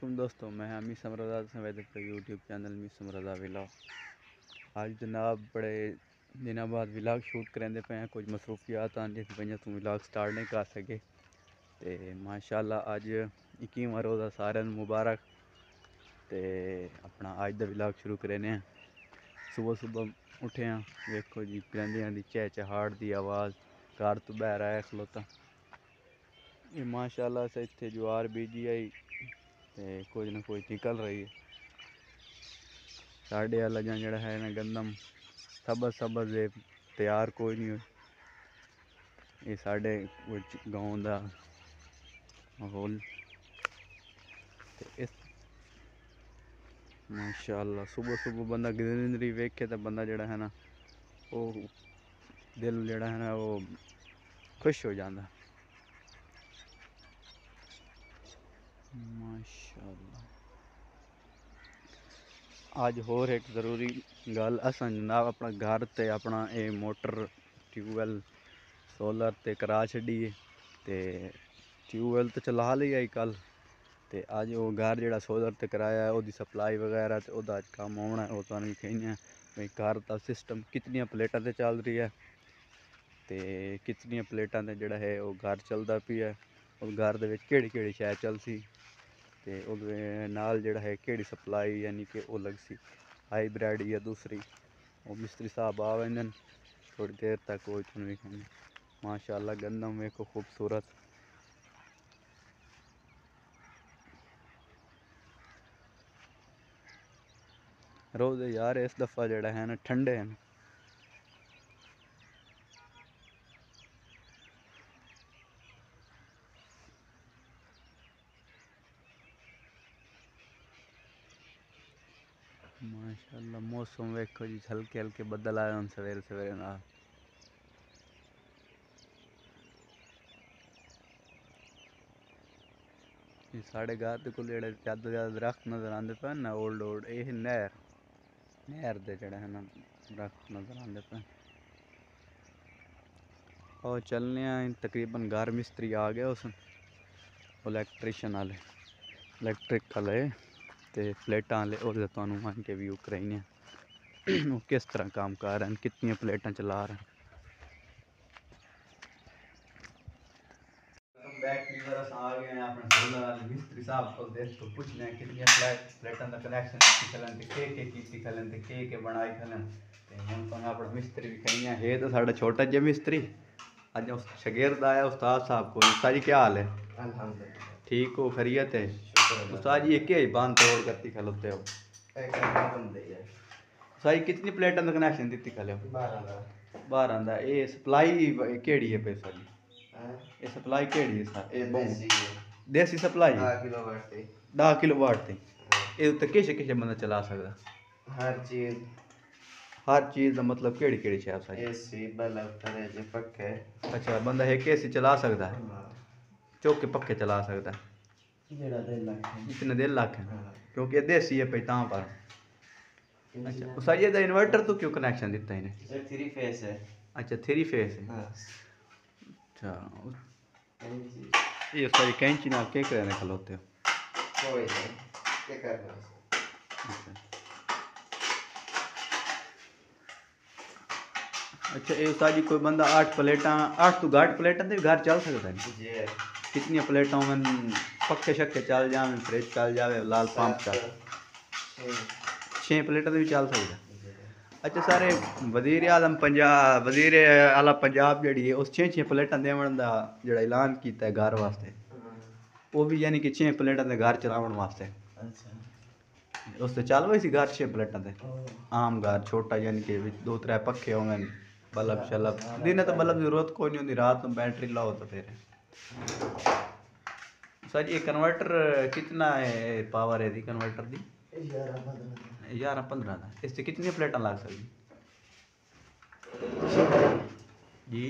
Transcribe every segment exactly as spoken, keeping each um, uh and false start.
वालेकुम दोस्तों, मैं मीसम रज़ा सवेद पर YouTube channel Meesam Raza vlog. आज जनाब बड़े दिनों बाद विलाग शूट करेंदे पे हैं। कुछ मसरूफियात आन जिस वजह तो विलाग स्टार्ट नहीं कर सके। तो माशाल्लाह अज इक्कीवां रोज़ा सारे मुबारक। तो अपना अज का विलाग शुरू करें। सुबह सुबह उठे हैं, देखो जी परिंदियां दी चहचहाट की आवाज़ घर तो बहर आया खलोता। ये माशाल्लाह से इतने ज्वार बीजी आई तो कुछ ना कुछ निकल रही है। साढ़े वाला जड़ा है ना गंदम सबज सबज है, तैयार कोई नहीं हो। ये साढ़े गाँव का माहौल। इस माशाल्लाह सुबह सुबह बंदा ग्रीनरी वेखे तो बंदा जड़ा है ना वो दिल जड़ा है ना वो खुश हो जाता। माशाल्लाह आज होर एक ज़रूरी गल असां जनाब अपना घर ते अपना ए मोटर ट्यूबवैल सोलर ते करा छड़ी। ते ट्यूबवैल तो चला ली आई कल। ते अज वो घर जड़ा सोलर ते कराया है उसकी सप्लाई वगैरह तो वह अज काम आना है। वो तो कहने भाई घर का सिस्टम कितनिया प्लेटा ते चल रही है तो कितनिया प्लेटा ते जड़ा है वो घर चलता पी है। उस घर दे विच केड़ी केड़ी शै चलसी तो उहदे नाल जड़ा है केड़ी सप्लाई यानी कि वो लग सी हाईब्रिड या दूसरी। वो मिस्त्री साहब आ वेंदे थोड़ी देर तक वो इतने वेखेंगे। माशाल्लाह गंदम वेखो खूबसूरत। रोज़ यार इस दफ़ा जड़ा है ना ठंडे हैं। माशाल्लाह मौसम वेखो जी हल्के हल्के बदल आए हैं सवेरे सवेरे ना। साढ़े घर के कोल जेह्ड़े ज़्यादा ज़्यादा दरख्त नज़र आते पे ना ओल्ड ओल्ड ये नहर नहर दे जेह्ड़े है ना दरख्त नज़र आते पे। और चलने तकरीबन घर मिस्त्री आ गया उस इलैक्ट्रीशियन वाले इलैक्ट्रिक वाले तो प्लेटा वाले और तुहानू आन के व्यू कराइने वो किस तरह काम कर रहे हैं, कितनी प्लेटा चला रहे हैं। आ गए हैं अपने सोलर वाले मिस्त्री साहब को देख तो पूछने हैं कितनी प्लेटा का कनेक्शन खलन ते के के कीती खलन ते के के बनाई खलन ते हुण तो अपना मिस्त्री भी कहीं है तो साडा छोटा जिहा मिस्त्री अज उस शागिर्द आया उस्ताद साहब को। उस्ताद जी क्या हाल है? अल्हम्दुलिल्लाह ठीक हो, खैरियत है? उस्ताद जी एक ही बांध तोड़ करती खलोते हो? उस्ताद जी कितनी प्लेटों का कनेक्शन दी खले हो? बारह का। ये सप्लाई केड़ी है पैसा जी? ये सप्लाई केड़ी है सर? ये बहु देसी सप्लाई दस किलो वाट थी। ये उत्ते किश किश बंदा चला सकदा? हर चीज हर चीज़ का मतलब केड़ी केड़ी शै सा जी? एसी बल्ब फ्रिज पक्खे। अच्छा बंदा एक एसी चला सकता है, चौके पक्के चला सकता है इतने डेढ़ लाख है क्योंकि ये देसी है पे तां पर। अच्छा उस ये इन्वर्टर तो क्यों कनेक्शन दिता इन्हें? थ्री फेस है। अच्छा थ्री फेस है। हाँ। अच्छा ये सारी कैंची नाल के करने खलोते हो? कोई नहीं क्या करना है। अच्छा अच्छा ये साजी कोई बंदा आठ प्लेटा आठ तो घाट प्लेटा भी घर चल सकता है जी। कितनी प्लेटों में पक्के शक्के चल जाए फ्रिज चल जाए लाल पंप चल छः प्लेटा भी चल सकता। अच्छा सारे वजीर आलम पंजाब वजीर आला पंजाब जी है उस छे छे प्लेटा देवन का जो ऐलान किया है घर वास्ते वो भी यानी कि छे प्लेटा के घर चलावन वास्ते। उस चल वही सी घर छे प्लेटा से आम घर छोटा यानी कि दो त्रै पखे होंगे बल्ब शल्ब दिन तो बल्ब की जरूरत कोई नहीं होती रात में बैटरी लाओ तो फिर। सर ये कन्वर्टर कितना है पावर है दी कन्वर्टर दी? ग्यारह पंद्रह का। इससे कितनी प्लेटा लग सकती जी?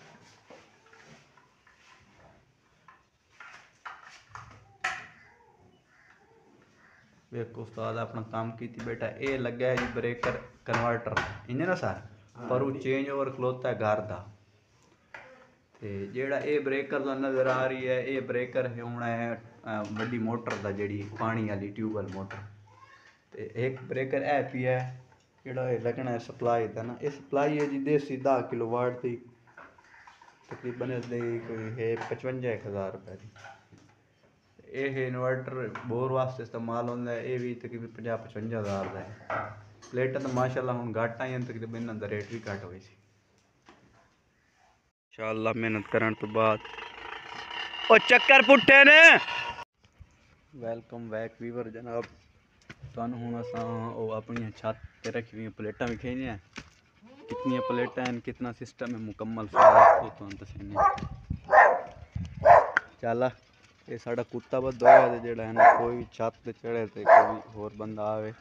एक उस्ताद अपना काम की बेटा ये लगे है जी ब्रेकर कन्वर्टर इन्हें ना सर पर वो चेंज ओवर खलोता है घर का ਤੇ ਜਿਹੜਾ ਇਹ ਬ੍ਰੇਕਰ ਤੁਹਾਨੂੰ ਨਜ਼ਰ ਆ ਰਹੀ ਹੈ ਇਹ ਬ੍ਰੇਕਰ ਹੋਣਾ ਹੈ ਅ, ਵੱਡੀ ਮੋਟਰ ਦਾ ਜਿਹੜੀ ਪਾਣੀ ਵਾਲੀ ਟਿਊਬਵੈਲ ਮੋਟਰ ਤੇ ਇੱਕ ਬ੍ਰੇਕਰ ਇਹ ਵੀ ਹੈ ਜਿਹੜਾ ਇਹ ਲੱਗਣਾ ਹੈ ਸਪਲਾਈ ਦਾ ਨਾ ਇਹ ਸਪਲਾਈ ਹੈ ਜੀ ਦੇਸੀ दस किलो वाट ਦੀ ਤਕਰੀਬਨ ਇਹਦੀ ਕੋਈ ਹੈ पचवंजा एक हज़ार रुपए ਦੀ ਇਹ ਇਨਵਰਟਰ ਬੋਰ ਵਾਸਤੇ ਇਸਤੇਮਾਲ ਹੁੰਦਾ ਹੈ ਇਹ ਵੀ ਤਕਰੀਬਨ ਪੰਜਾਹ पचवंजा हज़ार ਦਾ ਹੈ ਪਲੇਟਾਂ ਤਾਂ ਮਾਸ਼ਾਅੱਲਾ ਹੁਣ ਘੱਟ ਆਈਆਂ ਤਕਰੀਬਨ ਇਹਨਾਂ ਦਾ ਰੇਟ ਵੀ ਘੱਟ ਹੋਈ ਸੀ इंशाअल्लाह मेहनत करने तो बाद ओ चक्कर पुट्ठे ने वेलकम बैक वीवर जनाब तुहानू हुण असां ओ अपनी छत ते रखी हुई प्लेटां विखाई हैं कितनी प्लेटां हैं कितना सिस्टम है मुकम्मल सारा वो तुहानू दस्सने चल ये साडा कुत्ता बद्ध होया ते जेड़ा है ना कोई भी छत ते चढ़े ते कोई होर बंदा आवे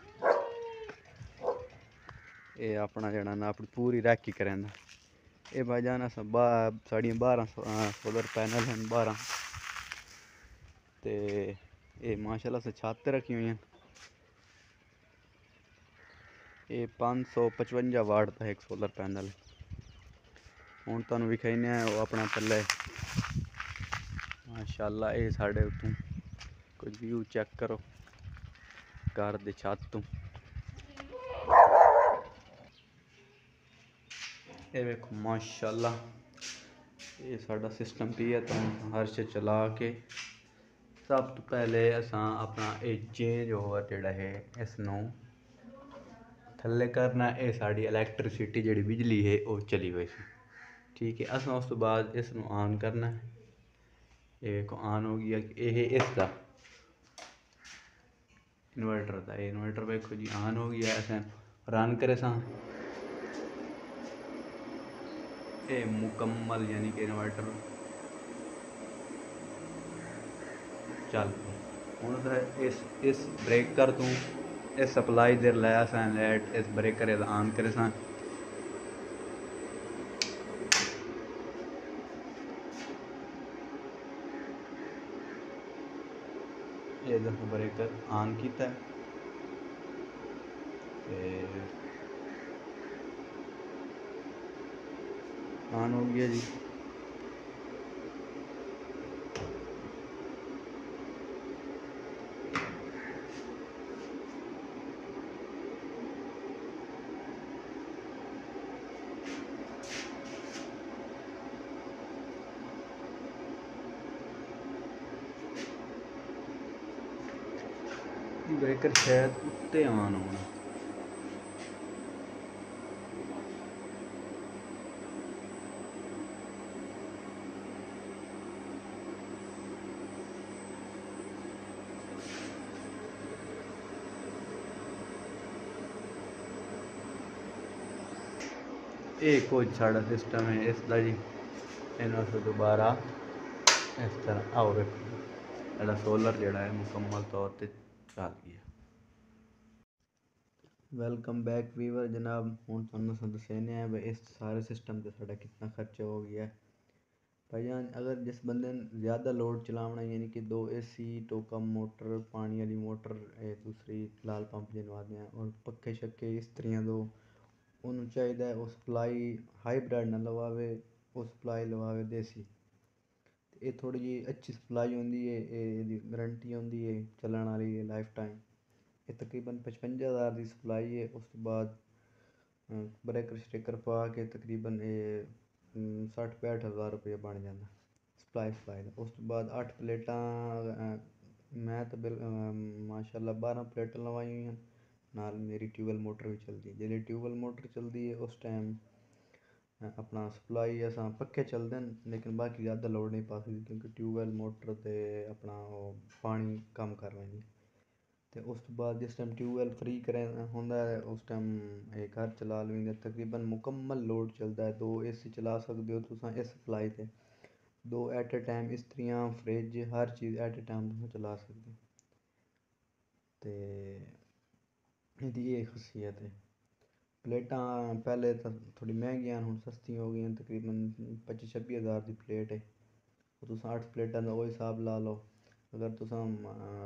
ये अपना जेड़ा ना अपनी पूरी राखी करेंदा ये भाईजान अस साड़ियाँ बारह सोलर पैनल हैं बारह तो ये माशाल्लाह से छत रखी हुई हैं ये पाँच सौ पचवंजा वाट का एक सोलर पैनल हूँ तुहानू विखाने वो अपना थल्ले माशाल्लाह ये साढ़े उत्तों कुछ व्यू चेक करो घर की छत तो ये देखो माशाल्लाह ये साडा सिस्टम भी है तो हर से चला के सब तो पहले असा अपना ये चेंज ओवर जोड़ा है इसनों थल्ले करना ये साड़ी इलैक्ट्रिसिटी जी बिजली है वो चली हुई सी ठीक है असा उस तो बाद इसनों ऑन करना है ये देखो ऑन हो गया ये इसका इन्वर्टर का इन्वर्टर देखो जी ऑन हो गया असें रन करे सा ये मुकम्मल यानी कि इन्वर्टर चल हूँ इस इस ब्रेकर तू इस सप्लाई दे लाया सा लाइट इस ब्रेकर ऑन करे सा ये देखो ब्रेकर ऑन किया ऑन हो गया जी ब्रेकर शायद उत्ते ऑन होना ये कुछ साड़ा सिस्टम है इसका जी इन्हों से दोबारा इस तरह आओ देखो सोलर जोड़ा है मुकम्मल तौर पर चल गया वेलकम बैक वीवर जनाब हूँ तुहानू दस्सने हैं भाई इस सारे सिस्टम से साड़ा कितना खर्चा हो गया भाईजान अगर जिस बंदे ने ज़्यादा लोड चलावना यानी कि दो ए सी टोका मोटर पानी वाली मोटर दूसरी लाल पंप जनवा दें और पक्के शक्के इस्त्रियाँ दो उन्होंने चाहिए है उस सप्लाई हाईब्रिड ना लवावे उस सप्लाई लवावे देसी ये थोड़ी जी अच्छी सप्लाई होंगी है ये गारंटी होंगी है चलने वाली है लाइफ टाइम ये तकरीबन पचवंजा हज़ार की सप्लाई है उस तो बाद ब्रेकर स्टिकर पा के तकरीबन ये सठ पैंठ हज़ार रुपया बन जाता सप्लाई सप्लाई का उस तो बाद अठ प्लेटा मैं तो बिल माशाल्लाह बारह प्लेटा लवाई हुई हैं नाल मेरी ट्यूबवैल मोटर भी चलती है जिसले ट्यूबवैल मोटर चलती है उस टाइम अपना सप्लाई असा पक्के चलते हैं लेकिन बाकी ज़्यादा लोड नहीं पा सकती क्योंकि ट्यूबवैल मोटर तो अपना पानी कम कर लेंगी तो उस तो बाद जिस टाइम ट्यूबवैल फ्री करें होंगे उस टाइम एक घर चला लेंगे तकरीबन मुकम्मल लोड चलता है दो ए सी चला सकते हो तुम इस सप्लाई से दो एट ए टाइम इस्त्रियाँ फ्रिज हर चीज़ एट ए टाइम तुम चला सकते हो तो यदी ये खासियत है प्लेटा पहले तो थोड़ी महंगी हूँ सस्ती हो गई तकरीबन पच्ची छब्बी हज़ार की प्लेट है तो तुम अठ प्लेटा का वो हिसाब ला लो अगर तुम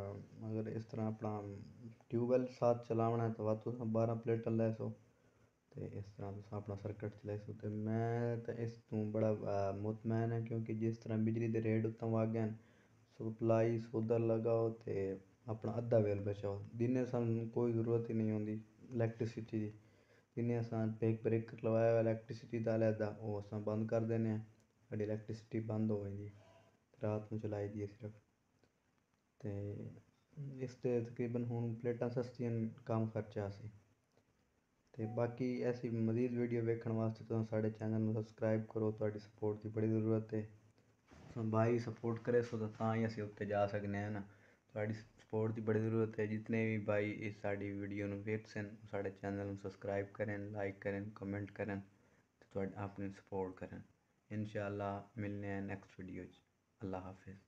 अगर इस तरह अपना ट्यूबवैल साथ चलावना है तो वह तुम बारह प्लेटा लै सो ਤੇ ਇਸ ਤਰ੍ਹਾਂ ਤੁਸੀਂ ਆਪਣਾ ਸਰਕਟ ਚਲਾਈ ਸਕਦੇ। ਤੇ ਮੈਂ ਤਾਂ ਇਸ ਤੋਂ ਬੜਾ ਅ, ਮੁਤਮੈਨ ਹੈ, ਕਿਉਂਕਿ ਜਿਸ ਤਰ੍ਹਾਂ ਬਿਜਲੀ ਦੇ ਰੇਟ ਉੱਤੋਂ ਵੱਧ ਗਏ ਹਨ, ਸਪਲਾਈ ਸੋਲਰ ਲਗਾਓ ਤੇ ਆਪਣਾ ਅੱਧਾ ਬਿੱਲ ਬਚਾਓ। ਦਿਨੇ ਸਾਨੂੰ ਕੋਈ ਜ਼ਰੂਰਤ ਹੀ ਨਹੀਂ ਹੁੰਦੀ ਇਲੈਕਟ੍ਰੀਸਿਟੀ ਦੀ। ਦਿਨੇ ਅਸਾਂ ਇੱਕ ਬ੍ਰੇਕਰ ਲਵਾਇਆ ਹੋਇਆ ਇਲੈਕਟ੍ਰੀਸਿਟੀ ਦਾ ਅਲੱਗਾ, ਉਹ ਅਸਾਂ ਬੰਦ ਕਰ ਦਿੰਦੇ ਹਾਂ, ਸਾਡੀ ਇਲੈਕਟ੍ਰੀਸਿਟੀ ਬੰਦ ਹੋ ਜਾਂਦੀ, ਰਾਤ ਨੂੰ ਚਲਾਈ ਦੀ ਹੈ ਸਿਰਫ। ਤੇ ਇਸ 'ਤੇ ਤਕਰੀਬਨ ਹੁਣ ਪਲੇਟਾਂ ਸਸਤੀਆਂ ਕੰਮ ਖਰਚਾ ਸੀ। ਤੇ ਬਾਕੀ ਐਸੀ ਮਜ਼ੀਦ ਵੀਡੀਓ ਵੇਖਣ ਵਾਸਤੇ ਤੁਸੀਂ ਸਾਡੇ ਚੈਨਲ ਨੂੰ ਸਬਸਕ੍ਰਾਈਬ ਕਰੋ। ਤੁਹਾਡੀ ਸਪੋਰਟ ਦੀ ਬੜੀ ਜ਼ਰੂਰਤ ਹੈ। भाई सपोर्ट करे सो तो तां ही असीं उत्ते जा सकने हैं ना। ਤੁਹਾਡੀ ਸਪੋਰਟ ਦੀ ਬੜੀ ਜ਼ਰੂਰਤ ਹੈ। ਜਿਤਨੇ ਵੀ ਭਾਈ ਇਸ ਸਾਡੀ ਵੀਡੀਓ ਨੂੰ ਵੇਖ ਸਨ, ਸਾਡੇ ਚੈਨਲ ਨੂੰ ਸਬਸਕ੍ਰਾਈਬ ਕਰਨ, ਲਾਈਕ ਕਰਨ, ਕਮੈਂਟ ਕਰਨ ਤੇ ਤੁਹਾਡੀ ਆਪਣੀ ਸਪੋਰਟ ਕਰਨ। ਇਨਸ਼ਾ ਅੱਲਾ ਮਿਲਨੇ हैं नेक्स्ट वीडियो। अल्लाह हाफिज़।